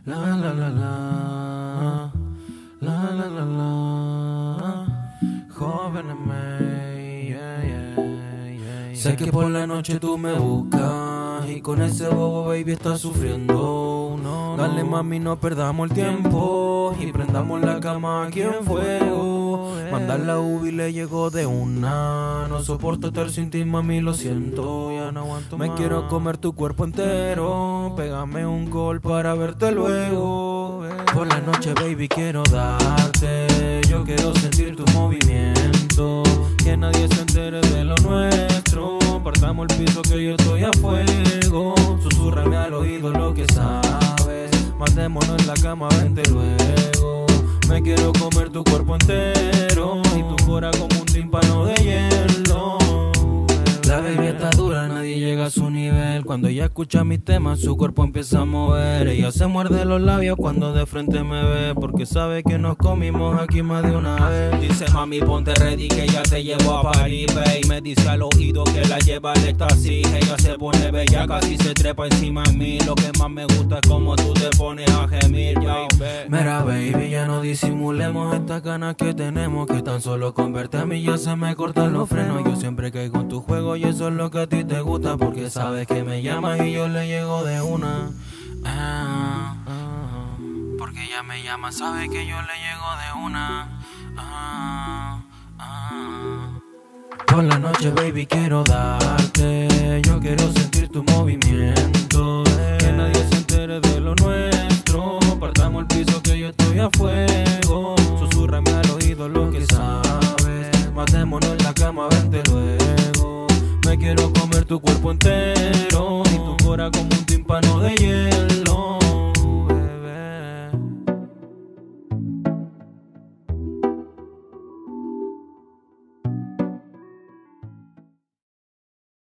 La la la la, la la la la, jóvenes yeah, yeah, yeah. Sé que por la noche tú me buscas y con ese bobo baby estás sufriendo. No, dale mami, no perdamos el tiempo y prendamos la cama aquí en fuego. Mandar la UV le llegó de una. No soporto estar sin ti, mami, lo siento. Ya no aguanto más. Me quiero comer tu cuerpo entero. Pégame un gol para verte luego. Por la noche, baby, quiero darte. Yo quiero sentir tu movimiento. Que nadie se entere de lo nuestro. Partamos el piso que yo estoy a fuego. Susúrrame al oído lo que sabes. Matémonos en la cama, vente luego. Me quiero comer tu cuerpo entero y tu cora como un tímpano de hielo. La baby está dura, nadie llega a su nivel. Cuando ella escucha mis temas, su cuerpo empieza a mover. Ella se muerde los labios cuando de frente me ve, porque sabe que nos comimos aquí más de una vez. Dice mami ponte ready que ella te llevó a París, babe. Me dice al oído que la lleva al éxtasis. Ella se pone bella, casi se trepa encima de mí. Lo que más me gusta es como tú te pones a gemir, baby. Mira baby, ya no disimulemos estas ganas que tenemos, que tan solo con verte a mí ya se me cortan los frenos. Yo siempre caigo en tu juego y eso es lo que a ti te gusta, porque sabes que me llamas y yo le llego de una. Porque ella me llama, sabe que yo le llego de una. Por la noche, baby, quiero darte. Yo quiero sentir tu movimiento. Que nadie se entere de